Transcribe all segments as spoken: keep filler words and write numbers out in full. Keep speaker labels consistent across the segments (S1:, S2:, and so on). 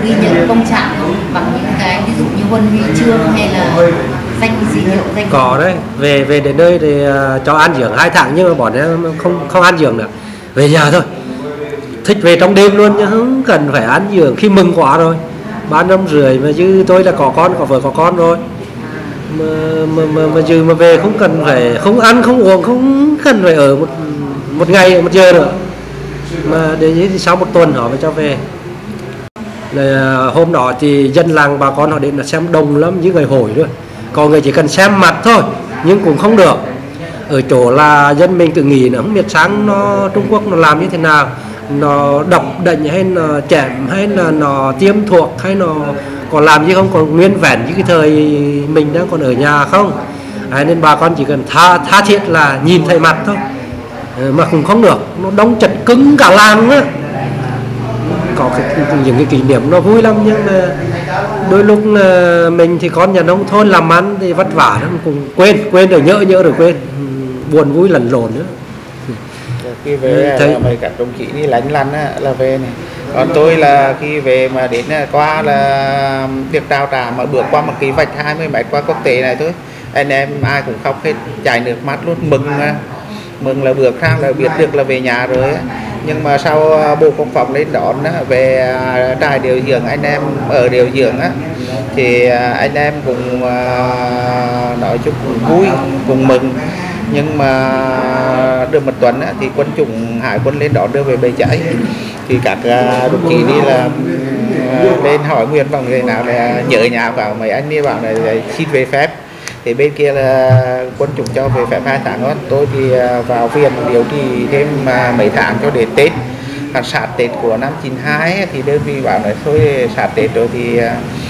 S1: ghi nhận công trạng không, bằng những cái ví dụ như huân huy chương hay là danh gì hiệu danh?
S2: Có đấy, về về đến nơi thì uh, cho ăn dưỡng hai tháng nhưng mà bọn em không không ăn dưỡng nữa, về nhà thôi, thích về trong đêm luôn chứ không cần phải ăn dưỡng. Khi mừng quá rồi ba năm rưỡi mà chứ tôi là có con, có vợ có con rồi mà mà mà, mà chứ mà về không cần phải không ăn không uống, không cần phải ở một một ngày một giờ nữa, mà đến như thì sau một tuần họ mới cho về. Là hôm đó thì dân làng bà con họ đến là xem đông lắm, như người hồi luôn, còn người chỉ cần xem mặt thôi nhưng cũng không được. Ở chỗ là dân mình tự nghĩ nó không biết sáng nó Trung Quốc nó làm như thế nào, nó độc bệnh hay nó chém hay là nó tiêm thuộc hay nó còn làm gì không, còn nguyên vẹn như cái thời mình đang còn ở nhà không. À, nên bà con chỉ cần tha tha thiết là nhìn thấy mặt thôi, mà cũng không được, nó đông chật cứng cả làng á. Có cái, những cái kỷ niệm nó vui lắm, nhưng mà đôi lúc mình thì con nhà nông thôn làm ăn thì vất vả lắm, cũng quên quên rồi nhớ nhớ rồi quên, buồn vui lẫn lộn nữa.
S3: Khi về thấy mấy các đồng chí đi lánh lăn á, là về này. Còn tôi là khi về mà đến qua là việc trao trả mà bước qua một cái vạch hai mươi mét qua quốc tế này thôi, anh em ai cũng khóc hết, chảy nước mắt luôn, mừng mừng là bước sang là biết được là về nhà rồi á. Nhưng mà sau Bộ Quốc phòng lên đón á, về trại điều dưỡng, anh em ở điều dưỡng á, thì anh em cũng nói chung cũng vui, cũng mừng. Nhưng mà được một tuần á, thì quân chủng hải quân lên đón đưa về bãi cháy, thì các đồng chí đi là lên hỏi nguyện vọng người nào là nhớ nhà vào, mấy anh đi bảo là xin về phép. Thì bên kia là quân chủng cho về phép hai tháng đó. Tôi thì vào viện điều trị thêm mấy tháng cho đến Tết. Còn sát Tết của năm chín hai thì đơn vị bảo là thôi sát Tết rồi thì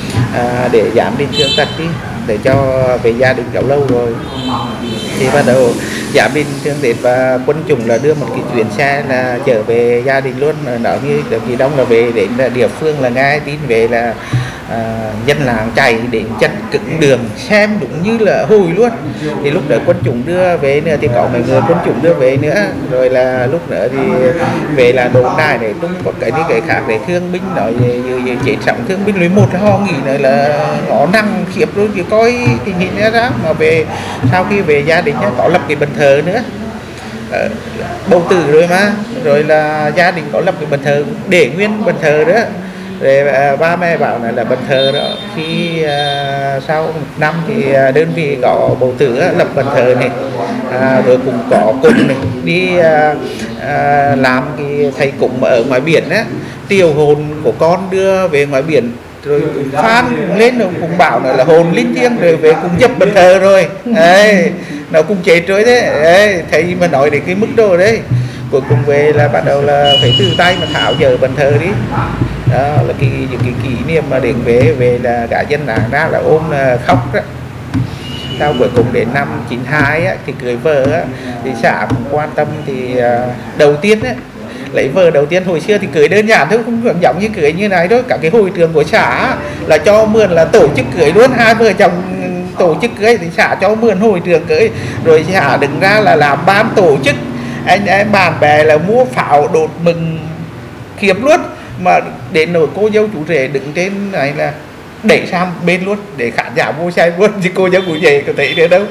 S3: à, để giảm đi thương tật đi, để cho về gia đình cháu lâu rồi. Thì bắt đầu giảm đi thương tật và quân chủng là đưa một cái chuyến xe là trở về gia đình luôn. Nói như kỳ đông là về đến địa phương là nghe tin về là À, dân làng chạy đến chân cứng đường xem đúng như là hồi luôn. Thì lúc đó quân chủng đưa về nữa thì có mấy người quân chủng đưa về nữa, rồi là lúc nữa thì về là đồn đài để tung có cái đi cái khác để thương binh nói về, về, về chết sống thương binh lấy một ho nghỉ này là ngõ năng khiếp luôn, chỉ coi tình hình ra đó. Mà về sau khi về gia đình có lập cái bàn thờ nữa, à, bầu tử rồi mà, rồi là gia đình có lập cái bàn thờ để nguyên bàn thờ đó. Rồi à, ba mẹ bảo là là bàn thờ đó, khi à, sau một năm thì à, đơn vị có bầu tử á, lập bàn thờ này, à, rồi cũng có cùng này đi à, à, làm cái thầy cúng ở ngoài biển á, tiêu hồn của con đưa về ngoài biển, rồi cũng phan lên rồi cũng bảo là, là hồn linh thiêng rồi về cũng dập bàn thờ rồi đấy, nó cũng chết rồi đấy, đấy thầy mà nói đến cái mức độ đấy. Cuối cùng về là bắt đầu là phải từ tay mà tháo dỡ bàn thờ đi. Đó là cái những cái kỷ niệm mà đến về về là cả dân làng ra là ôm là khóc đó. Sau cuối cùng đến năm chín hai á, thì cưới vợ á, thì xã cũng quan tâm. Thì uh, đầu tiên á, lấy vợ đầu tiên hồi xưa thì cưới đơn giản thôi, không giống như cưới như này đâu. Cả cái hội trường của xã là cho mượn là tổ chức cưới luôn, hai vợ chồng tổ chức cưới thì xã cho mượn hội trường cưới, rồi xã đứng ra là làm ban tổ chức, anh em bạn bè là mua pháo đột mừng khiếp luôn. Mà đến nỗi cô dâu chú rể đứng trên này là đẩy sang bên luôn để khán giả vô xem luôn, chứ cô dâu chú rể có thấy nữa đâu.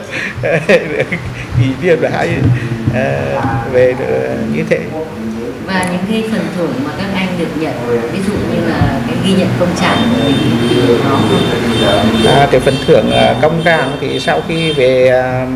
S3: Kỷ niệm là hay uh, về uh, như thế.
S1: Và những cái phần thưởng mà các anh được nhận, ví dụ như là cái ghi nhận công trạng của mình thì có không?
S3: À, cái phần thưởng uh, công trạng thì sau khi về uh,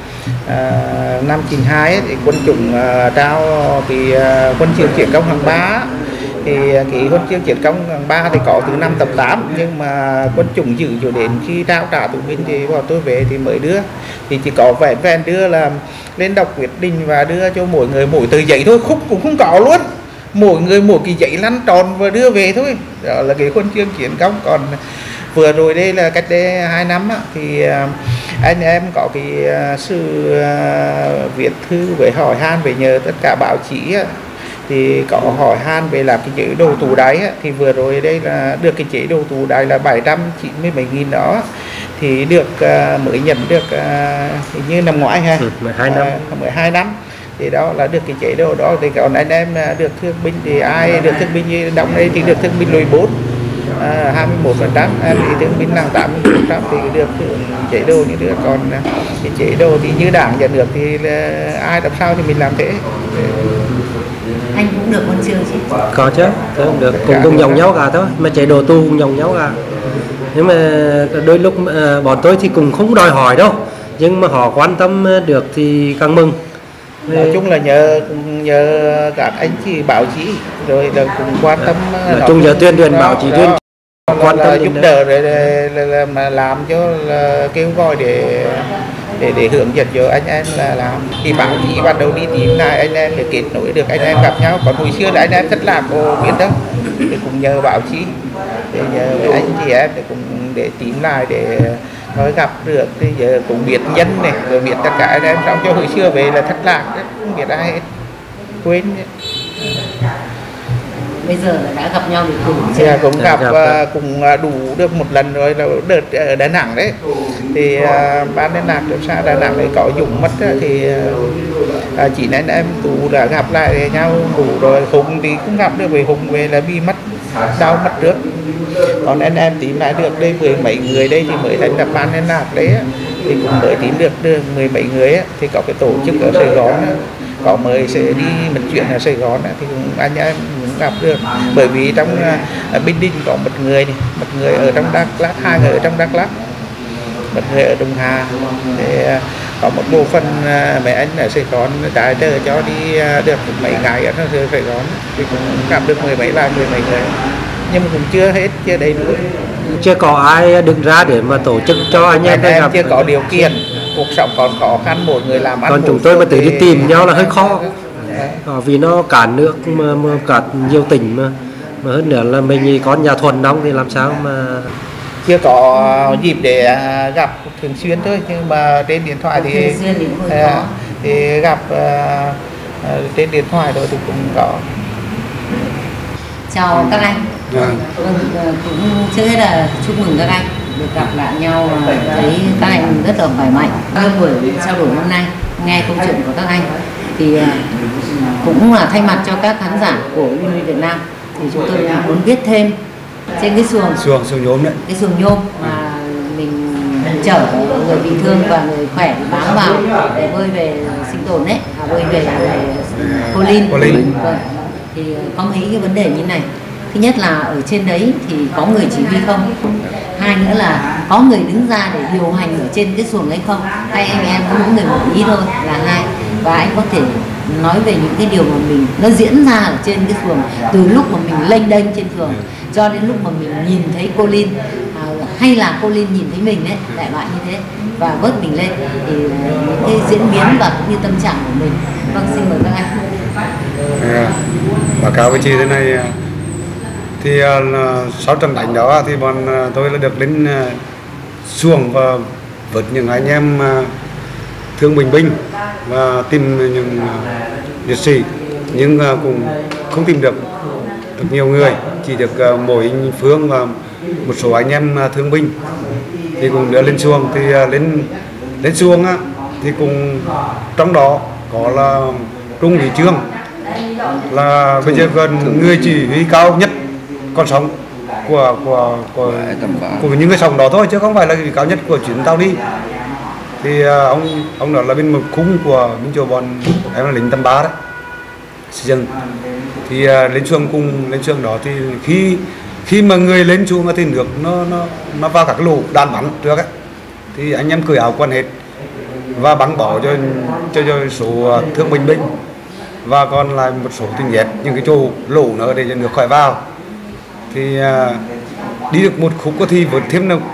S3: uh, năm chín hai ấy, thì quân chủng uh, trao thì uh, quân trường chiến công hạng ba. Thì cái huân chương chiến công hạng ba thì có từ năm tập tám, nhưng mà quân chủng giữ cho đến khi trao trả tù binh thì bọn tôi về thì mới đưa. Thì chỉ có vẹn vẹn đưa là lên đọc quyết định và đưa cho mỗi người mỗi tờ giấy thôi, khúc cũng không có luôn, mỗi người mỗi cái giấy lăn tròn và đưa về thôi. Đó là cái huân chương chiến công. Còn vừa rồi đây là cách đây hai năm á, thì anh em có cái sự viết thư với hỏi han về nhờ tất cả báo chí á, thì có hỏi han về làm cái chế độ tù đáy á, thì vừa rồi đây là được cái chế độ tù đáy là bảy trăm chín mươi bảy nghìn đó, thì được uh, mới nhận được uh, như năm ngoái ha,
S2: mười hai năm
S3: uh, mười hai năm thì đó là được cái chế độ đó. Thì còn anh em được thương binh thì ai được thương binh như đóng đây thì được thương binh lùi bốn, à, hai mươi mốt phần trăm, à, thì thương binh nặng tám mươi phần trăm thì được chế độ như nữa. Còn cái chế độ thì như đảng nhà nước thì là ai làm sao thì mình làm thế.
S1: Anh cũng được huân chương chứ?
S2: Có chứ, tôi cũng được, cùng cùng dòng nhau cả thôi, mà chế độ tu cùng dòng nhau cả. Nhưng mà đôi lúc à, bọn tôi thì cũng không đòi hỏi đâu, nhưng mà họ quan tâm được thì càng mừng.
S3: Nói chung là nhờ nhờ các anh chị báo chí rồi là cũng quan tâm,
S2: nói chung giờ tuyên truyền báo chí tuyên
S3: quan tâm giúp đỡ rồi là, là, là mà làm cho là kêu gọi để để để hướng dẫn cho anh em là làm. Thì báo chí bắt đầu đi tìm lại anh em để kết nối được anh em gặp nhau. Còn hồi xưa là anh em rất là có biết đâu, thì cũng nhờ báo chí, để nhờ anh chị em để cùng để tìm lại để nói gặp được. Thì giờ cũng biết nhân này rồi biết tất cả anh em, trong cho hồi xưa về là thất lạc đấy, không biết ai hết, quên đấy.
S1: Bây giờ đã gặp nhau được cùng
S3: Thì cũng gặp uh, cũng đủ được một lần rồi, là đợt ở Đà Nẵng đấy. Thì uh, ban liên lạc được xã Đà Nẵng đấy có Dũng mất đó, thì uh, chỉ nên em Tú đã gặp lại nhau đủ rồi. Hùng thì cũng gặp được, vì Hùng về là bị mất đau mất trước. Còn anh em tìm lại được đây mười mấy người đây thì mới thành lập ban liên lạc đấy, thì cũng mới tìm được, được mười mấy người ấy. Thì có cái tổ chức ở Sài Gòn ấy, có mời sẽ đi một chuyện ở Sài Gòn ấy, thì anh em cũng gặp được. Bởi vì trong uh, Bình Định có một người này, một người ở trong Đắk Lắk, hai người ở trong Đắk Lắk, một người ở Đông Hà. Để uh, có một bộ phận uh, mấy anh ở Sài Gòn tài trợ cho đi uh, được mấy ngày ở Sài Gòn, thì cũng gặp được mười mấy vài mười mấy người, nhưng mà cũng chưa hết, chưa đầy đủ.
S2: Chưa có ai đứng ra để mà tổ chức cho anh em,
S3: anh em
S2: gặp.
S3: chưa có điều kiện, cuộc sống còn khó khăn, mỗi người làm ăn.
S2: Còn chúng tôi mà tự đi tìm nhau là hơi khó. À, vì nó cả nước mà, mà cả nhiều tỉnh mà mà hơn nữa là mình có nhà thuần nóng thì làm sao mà
S3: chưa có dịp để gặp thường xuyên thôi, nhưng mà trên điện thoại thì
S1: thường xuyên thì cũng hơi khó.
S3: Thì gặp uh, trên điện thoại rồi thì cũng có.
S1: Chào các anh. Vâng, cũng trước hết là chúc mừng các anh được gặp lại nhau, thấy các anh rất là khỏe mạnh. Trong buổi trao đổi hôm nay nghe câu chuyện của các anh thì cũng là thay mặt cho các khán giả của u en i Việt Nam, thì chúng tôi muốn biết thêm trên cái xuồng
S4: xuồng xuồng nhôm đấy,
S1: cái xuồng nhôm mà mình chở người bị thương và người khỏe thì bám vào để bơi về sinh tồn đấy, à, bơi về Cô Linh. Vâng. Thì có mấy cái vấn đề như này. Thứ nhất là ở trên đấy thì có người chỉ huy không? Hai nữa là có người đứng ra để điều hành ở trên cái xuồng ấy không? Hay anh em có mỗi người một ý thôi là hai. Và anh có thể nói về những cái điều mà mình nó diễn ra ở trên cái xuồng, từ lúc mà mình lênh đênh trên xuồng cho đến lúc mà mình nhìn thấy cô Linh, à, hay là cô Linh nhìn thấy mình đấy, đại loại như thế, và vớt mình lên, thì những cái diễn biến và cũng như tâm trạng của mình. Vâng, xin mời các anh.
S4: À, báo cáo với chị thế này, thì uh, sau trận đánh đó thì bọn uh, tôi là được lên uh, xuồng và vớt những anh em uh, thương bệnh binh và tìm những uh, liệt sĩ, nhưng uh, cũng không tìm được được nhiều người, chỉ được uh, mỗi anh Phương và một số anh em uh, thương binh thì cũng đưa lên xuồng. Thì uh, lên lên xuồng uh, thì cũng trong đó có là Trung úy Trương, là bây giờ gần người chỉ huy cao nhất con sóng của của của của những người sống đó thôi, chứ không phải là cao nhất của chuyến tàu đi. Thì uh, ông ông đó là bên một khung của bên chỗ bọn em là lính tầm ba đấy, xây dựng. Thì uh, lên xuồng cùng lên xuồng đó thì khi khi mà người lên xuồng thì nước nó nó nó vào các lỗ đạn bắn trước ấy, thì anh em cởi áo quần hết và bắn bỏ cho cho, cho số thương bệnh binh, và còn lại một số tình nhét những cái chỗ lỗ nữa để cho nước khỏi vào. Thì uh, đi được một khúc thì vượt thêm được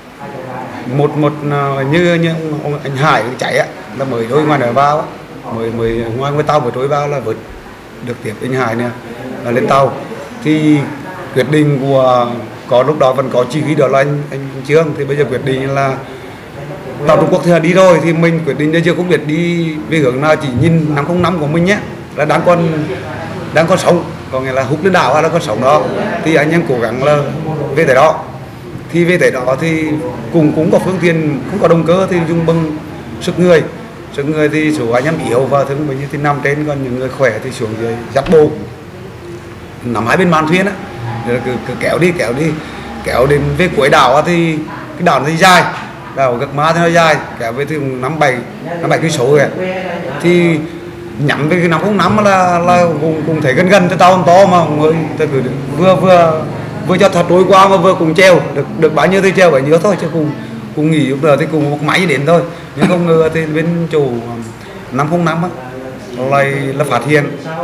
S4: một một uh, như như ông anh Hải chạy á, là mới đôi ngoài nữa vào, mới mới ngoài ngoài tàu mới trôi vào là vượt được tiếp anh Hải nè, là lên tàu. Thì quyết định của có lúc đó vẫn có chỉ huy đó là anh anh Trương, thì bây giờ quyết định là tàu Trung Quốc thì đi rồi, thì mình quyết định bây giờ không biết đi về hướng nào, chỉ nhìn năm không năm của mình nhé, là đang còn đang còn sống, có nghĩa là hút lên đảo hay là còn sống đó, thì anh em cố gắng là về tới đó. Thì về tới đó thì cùng cũng có phương tiện, cũng có động cơ thì dùng bằng sức người, sức người thì số anh em yếu và thương mình thì nằm trên, còn những người khỏe thì xuống dưới dắt bộ nằm hai bên màn thuyền á, cứ, cứ kéo đi kéo đi kéo đến về cuối đảo thì cái đảo thì dài, đảo Gạc Ma thì nó dài, kéo về thì năm bảy năm bảy cây số rồi, thì nhắm về cái năm không năm là là cùng cùng thấy gần gần cái tàu to mà người ta cứ vừa vừa vừa cho thật trôi qua mà vừa cùng treo được được bao nhiêu thì treo bấy nhiêu thôi, chứ cùng cùng nghỉ lúc giờ thì cùng một máy đến thôi, nhưng không ngờ thì bên chủ năm không năm á lại là phát hiện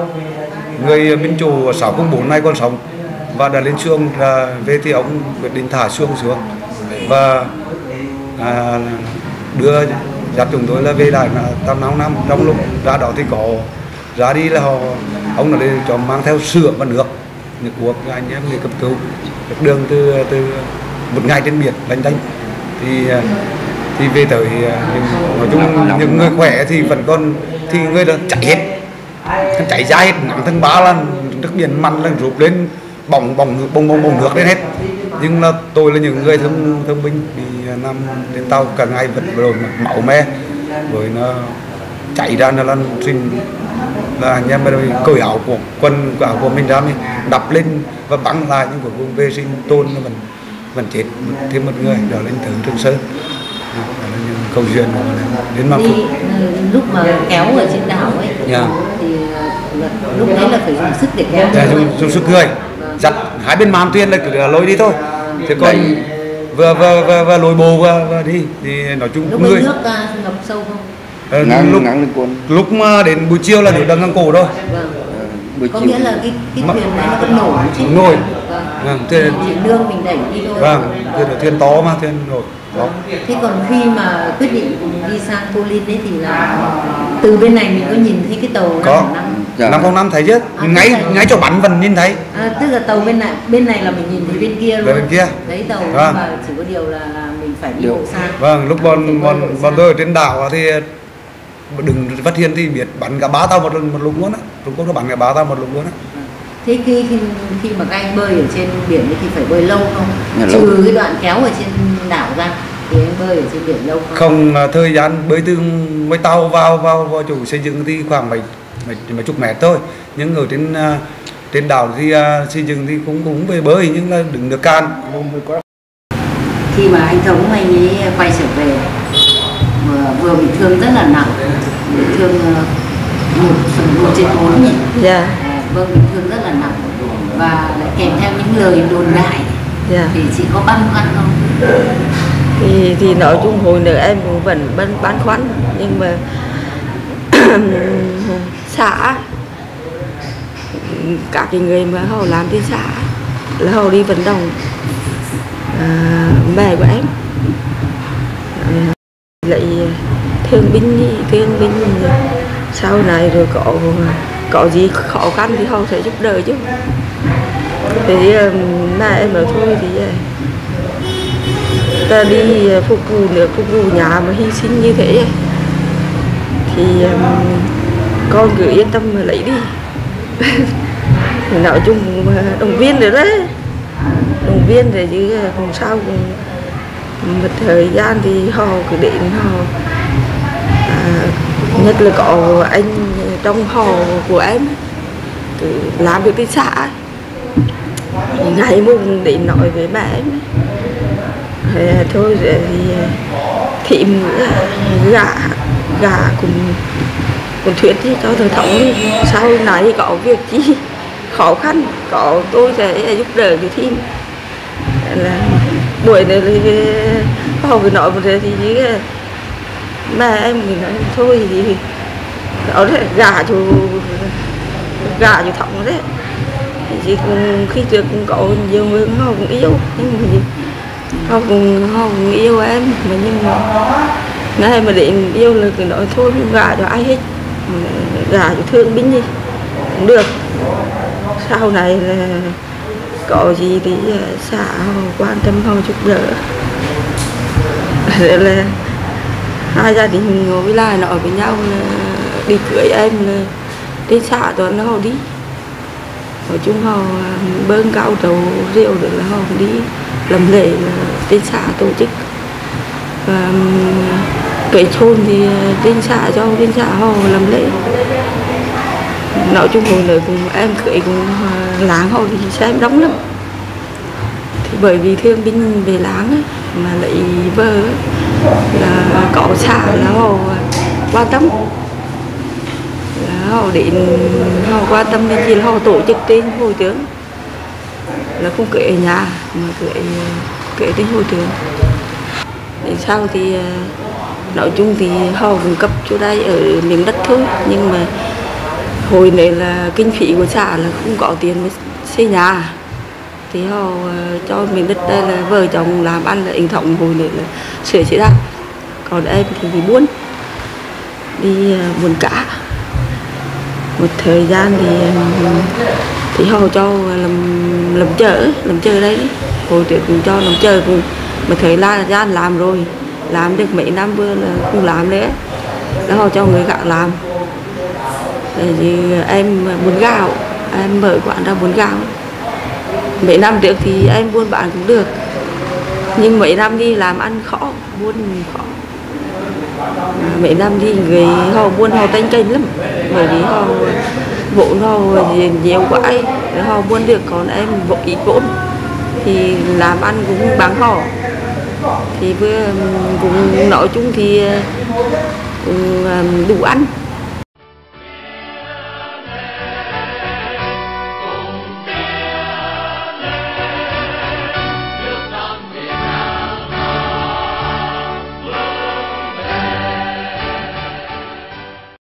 S4: người bên chủ sáu không bốn này còn sống và đã lên xuồng, là về thì ông quyết định thả xuồng xuống và à, đưa dắt chúng tôi là về lại là tầm năm năm. Trong lúc ra đó thì có ra đi là họ ông là lên cho mang theo sữa và nước nước uống cho anh em đi cấp cứu được đường từ từ một ngày trên biển đánh đánh thì thì về tới nói chung những người khỏe thì vẫn còn, thì người là chạy hết chạy ra hết, nặng thân ba là nước biển mặn là rụp lên bỏng bỏng bông bông bông nước lên hết. Nhưng là tôi là những người thương thương binh bị nằm trên tàu cả ngày vật rồi máu me rồi nó chạy ra nó lăn sinh là anh em bây cởi áo của quân áo của mình ra mình đập lên và bắn lại, nhưng cuối cùng về sinh tôn nó vẫn vẫn chết thêm một người đó lên thử Trường Sơn. Đó là những câu chuyện đến mà
S1: đi lúc mà kéo ở trên đảo ấy,
S4: yeah.
S1: thì lúc đấy là phải dùng sức để kéo,
S4: yeah, dùng, dùng sức người dắt hai bên màn thuyền là cứ lôi đi thôi, thế còn vừa vừa vừa vừa lôi bồ vừa, vừa đi thì nói chung
S1: lúc
S4: người
S1: nước ta ngập sâu không?
S4: Ờ, lúc lúc mà đến buổi chiều là nước đang ngang cổ rồi.
S1: Vâng. Có nghĩa là cái cái thuyền này nó vẫn nổi chứ?
S4: Nổi.
S1: Vâng. Thuyền chỉ nương mình đẩy đi thôi.
S4: Vâng, thuyền là thuyền to mà, thuyền nổi. Đó.
S1: Thế còn khi mà quyết định đi sang Cô Linh đấy thì là từ bên này mình có nhìn thấy cái tàu
S4: có
S1: năm
S4: năm không năm thấy chứ, à, ngay thấy. Ngay chỗ bắn vẫn nhìn thấy.
S1: À, tức là tàu bên này bên này là mình nhìn thấy bên kia luôn.
S4: Bên kia.
S1: Đấy tàu,
S4: Vâng.
S1: mà chỉ có điều là, là mình phải đi bộ xa.
S4: Vâng, lúc bọn bọn bọn tôi ở trên đảo thì đừng phát hiện thì biết bắn cả ba tàu một lần một lúc luôn á, Trung Quốc nó bắn cả ba tàu một lúc luôn á.
S1: Thế khi khi khi mà các anh bơi ở trên biển thì phải bơi lâu không? Nhà trừ lâu. Cái đoạn kéo ở trên đảo ra thì anh bơi ở trên biển lâu không?
S4: Không, thời gian bơi từ mấy tàu vào vào vào chủ xây dựng thì khoảng mấy mấy, mấy chục mét thôi, nhưng ở trên trên đảo thì uh, xây dựng thì cũng cũng về bơi nhưng là đừng được can.
S1: Khi mà anh Thống anh ấy quay trở về vừa, vừa bị thương rất là nặng, bị thương một phần một trên bốn nhỉ?
S5: Dạ.
S1: Vâng, bị thương rất là nặng và lại kèm theo những lời đồn đại. Dạ. Thì chị có băn khoăn không?
S5: Thì thì nói chung hồi nữa em cũng vẫn băn băn khoăn, nhưng mà xã các cái người mà họ làm trên xã là họ đi vận động à, mẹ của em à, lại thương binh thương binh sau này rồi có có gì khó khăn thì họ sẽ giúp đỡ chứ. Thì mẹ em nói thôi thì ta đi phục vụ nước phục vụ nhà mà hy sinh như thế thì con cứ yên tâm mà lấy đi. Nói chung động viên rồi đấy, động viên rồi chứ không sao, một thời gian thì họ cứ đến họ à, nhất là có anh trong họ của em cứ làm việc trên xã ngày mùng để nói với mẹ em thì thôi thì thịm gà gà cùng cùng thuyết thì cho thờ thống đi, sau này có việc chi khó khăn có tôi sẽ giúp đỡ cái thím. Là buổi này thì họ cứ nói một thế thì mẹ em thì nói thôi thì đó đấy, gà cho gà cho thống đấy. Thì cũng, khi trước cũng có nhiều người họ cũng yêu, nhưng mà gì họ cũng họ cũng yêu em, mà nhưng mà ngày mà đến yêu là cứ nói thôi không gả cho ai hết, gả cho thương binh gì cũng được. Sau này là có gì thì xã họ quan tâm họ giúp đỡ. Thế là hai gia đình ngồi với lại nói với nhau là đi cưới em là đến xã toàn là họ đi. Nói chung họ bơm cao trầu rượu được là họ đi làm lễ trên xã tổ chức, và cưới chôn thì trên xã cho trên xã họ làm lễ. Nói chung hồi nữa cùng em cưới cùng làng họ thì xem đông lắm, thì bởi vì thương binh về láng ấy, mà lấy vợ ấy, là có xã là họ quan tâm, là họ đến họ quan tâm đến gì là họ tổ chức trên hội trưởng, là không kể ở nhà mà kể kể trên hội trưởng. Đến sau thì nói chung thì họ cũng cấp chỗ đây ở miếng đất thôi, nhưng mà hồi này là kinh phí của xã là không có tiền để xây nhà, thì họ cho miếng đất đây là vợ chồng làm ăn là hình thống hồi này là sửa chữa ra. Còn em thì đi buôn đi buôn cá một thời gian thì thì họ cho làm làm chợ làm chợ đấy, hồi trước cũng cho làm chợ cũng mà thời là gian làm rồi, làm được mấy năm vừa là không làm nữa, đó họ cho người khác làm. Thì em buôn gạo, em mở quán ra buôn gạo. Mấy năm trước thì em buôn bán cũng được, nhưng mấy năm đi làm ăn khó, buôn khó. Mấy năm đi người họ buôn họ tranh tranh lắm, bởi vì họ vốn họ nhiều quá ấy, họ buôn được, còn em vội ít vốn thì làm ăn cũng bán họ. Thì vừa cũng nói chung thì cũng đủ ăn,